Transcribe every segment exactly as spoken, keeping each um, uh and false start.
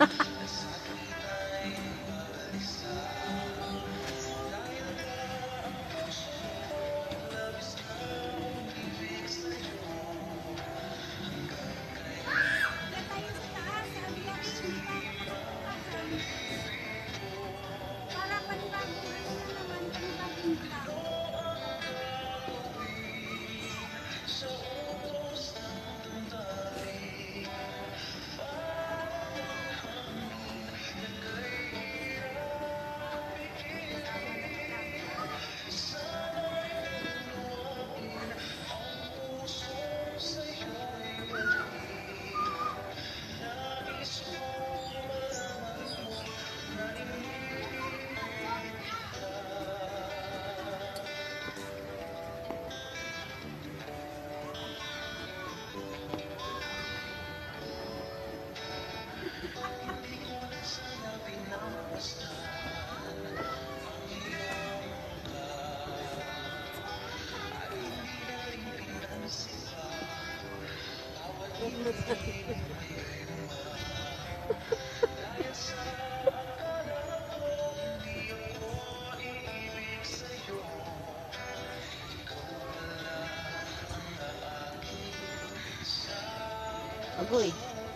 Agoy.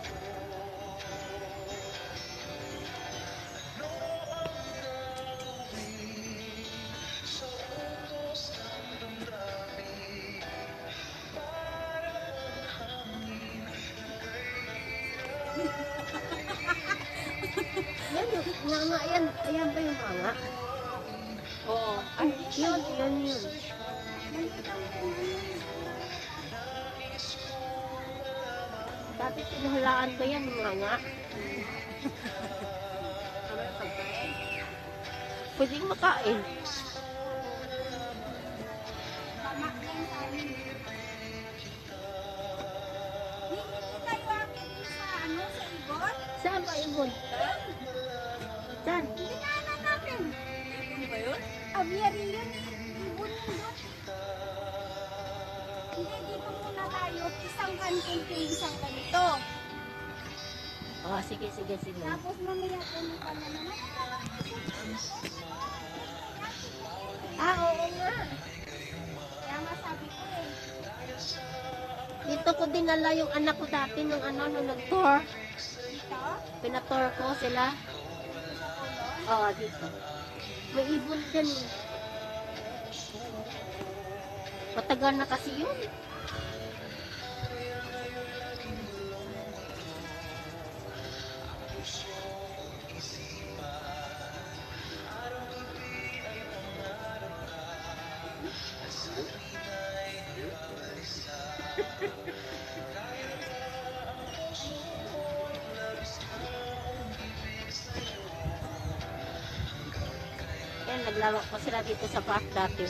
Yan yung nga nga, yan, ayan ba yung mga? Oo. Ay, yun, yun, yun. Dati pinuhulaan ko yan, mga nga. Pwedeng makain. Saan ba ibon? Saan? Dinaanan natin. Ano ba yun? Aviary yun eh. Ibon yun doon. Hindi, dito muna tayo. Isang kantin to isang ganito. Oh, sige, sige, sige. Tapos mamaya pumunta na naman. Ah, oo nga. Kaya nga sabi ko eh. Dito ko dinala yung anak ko dati nung ano, nung nag-tour. Dito? Pinatour ko sila. Oo, oh, dito. May ibon dyan eh. Matagal na kasi yun. Yan, naglaro ko sila dito sa park dati.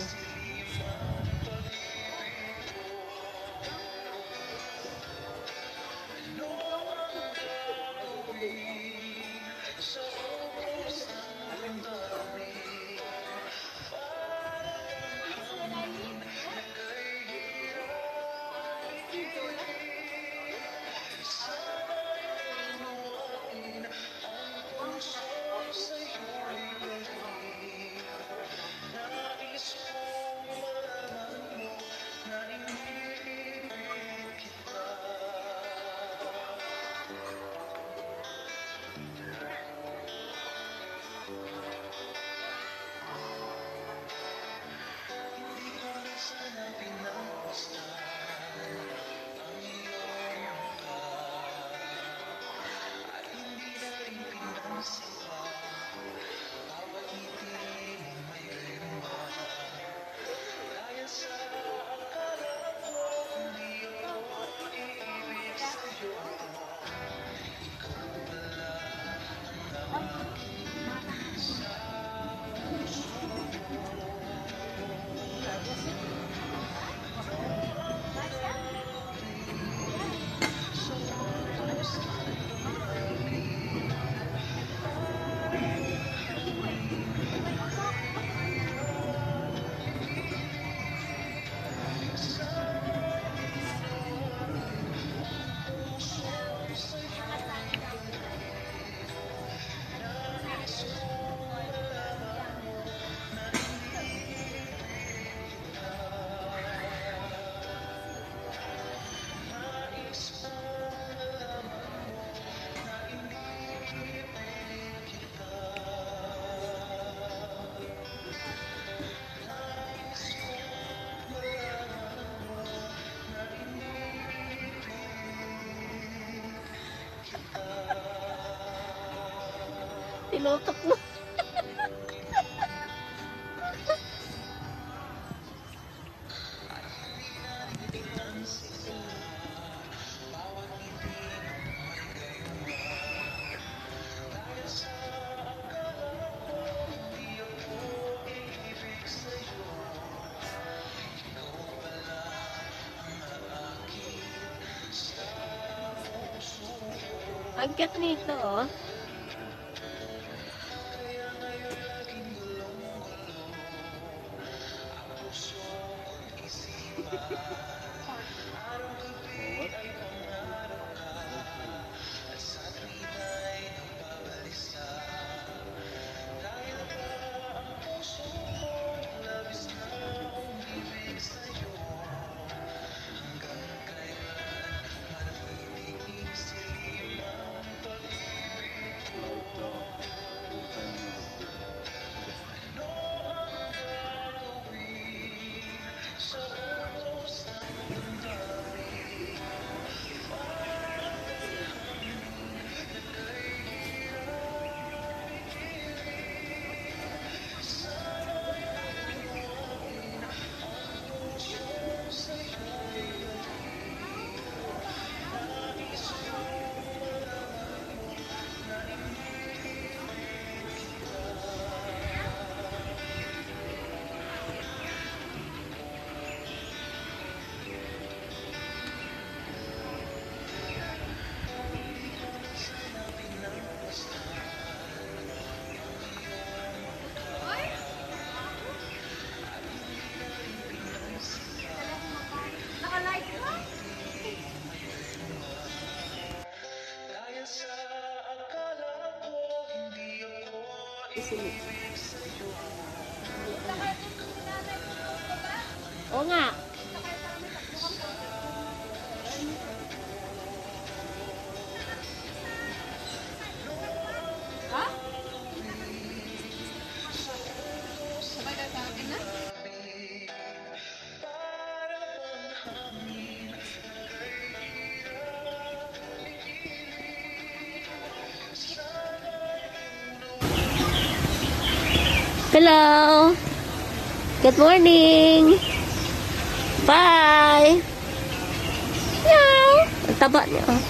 Tinutok mo. Ang cute nito, oh. Oo nga. Ha? Sabay ka sa akin na? Hello. Good morning. Bye. Meow. Ang taba niya. Oh.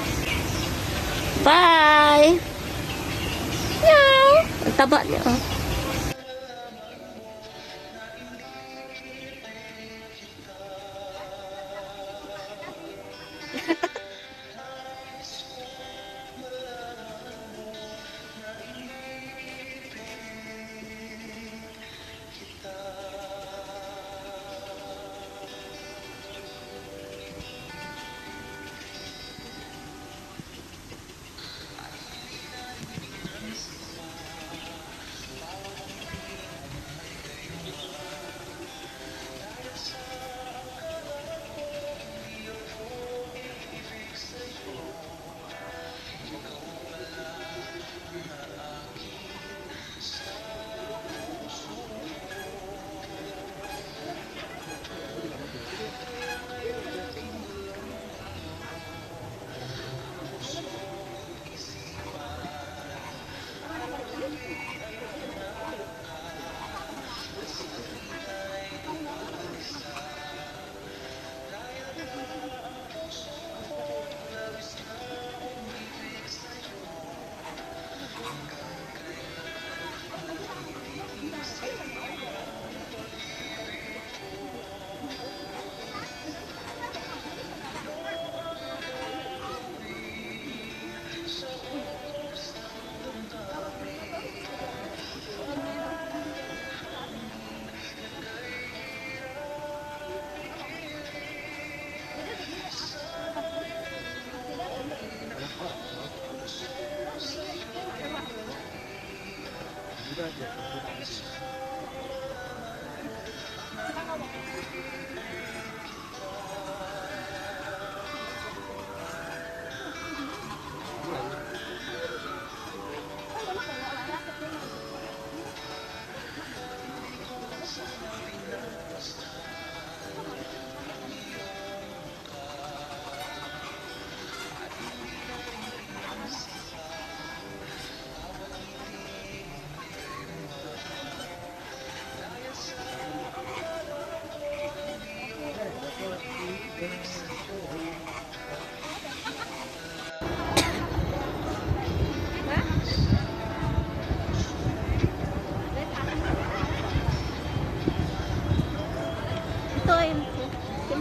Bye. Meow. Ang taba niya. Oh.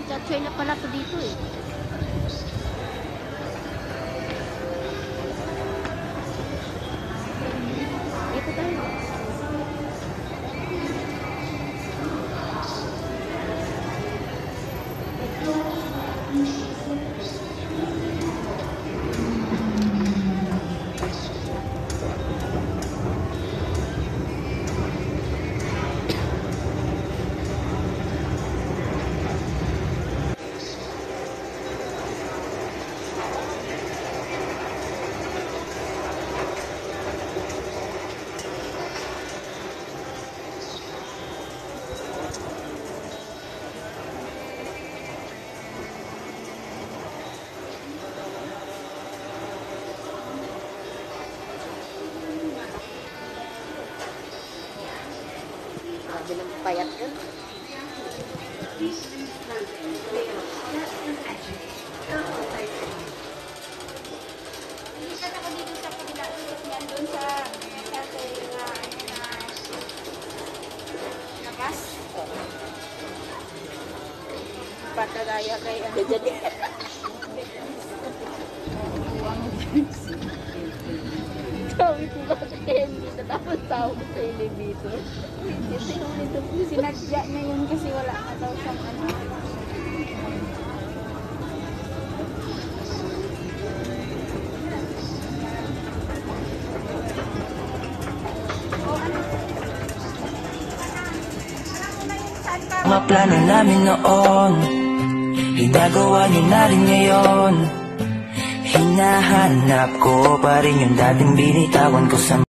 Nag-chat-chat na pala to dito eh. Dito tayo. Grabe ng payat yun. Lipat ako dito sa kabila. Yan doon sa sa na ano na labas. Patagaya kay ano dyan. Sabi ko bakit kaya hindi natapos tawag sa elevator. Kasi ulit po sinadya niya yun kasi wala na daw siyang ano. Mga plano namin noon, ginagawa niyo na rin ngayon. Hinahanap ko pa rin yung dating binitawan ko sa